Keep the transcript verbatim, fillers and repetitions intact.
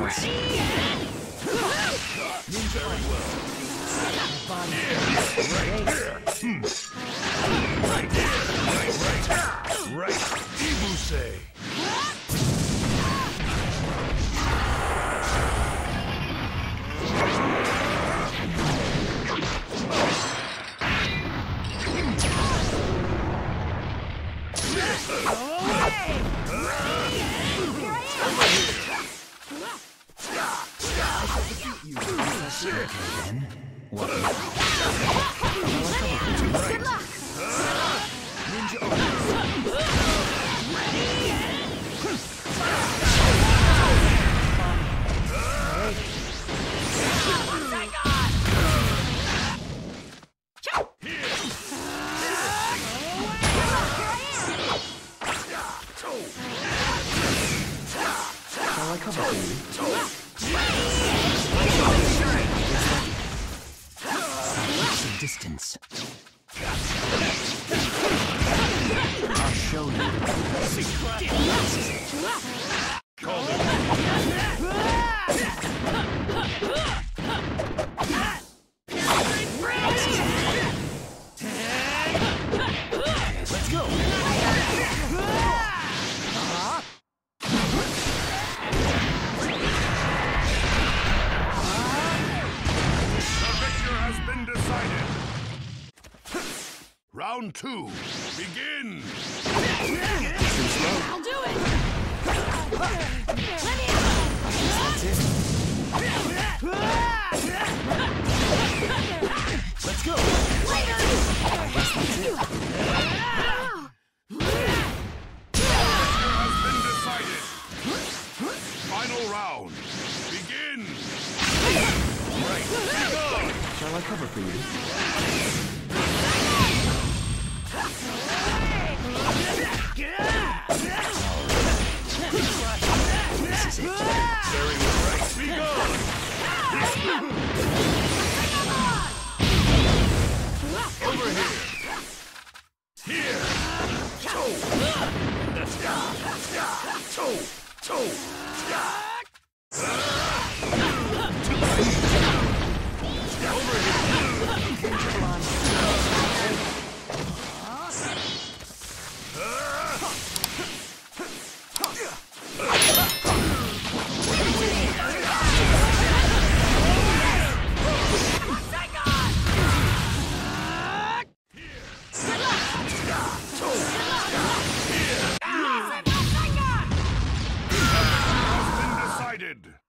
Ninjas. Very well. Right here. Right here. Right, right. Right. Ibusei. Then, what? Good luck. Ninja. Shall I cover for you? Some distance. I'll show you. Call it. Let's go. Decided. Round two, begin. I'll do it. Let me That's it. Let's go. later. I guess that's it. Has been decided. Final round, begin. Right, go. Shall I cover for you? This is it. Very right, be gone. Over here. Here. Toe. Toe. Toe. Over here. Decided.